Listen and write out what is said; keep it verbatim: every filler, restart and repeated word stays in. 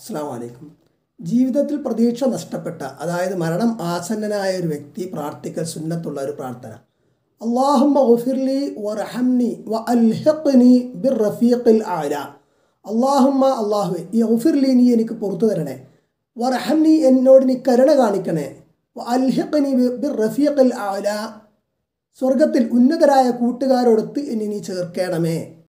അസ്സലാമു അലൈക്കും. ജീവിതത്തിൽ പ്രതീക്ഷ നഷ്ടപ്പെട്ട, അതായത് മരണം ആസന്നനായ ഒരു വ്യക്തി പ്രാർത്ഥിക്കൽ സുന്നത്തുള്ള ഒരു പ്രാർത്ഥന. അല്ലാഹുമ്മ ഗഫിർലി വറഹംനി വഅൽഹിഖ്നി ബിർറഫീഖിൽ അഅല. അല്ലാഹുമ്മ അല്ലാഹുവേ, യഗ്ഫിർലി, നീ എനിക്ക് പുറത്തു തരണേ, വറഹംനി, എന്നോട് നീ കരുണ കാണിക്കണേ, വഅൽഹിഖ്നി ബിർറഫീഖിൽ അഅല, സ്വർഗത്തിൽ ഉന്നതരായ കൂട്ടുകാരോടൊത്ത് എന്നെ നീ ചേർക്കണമേ.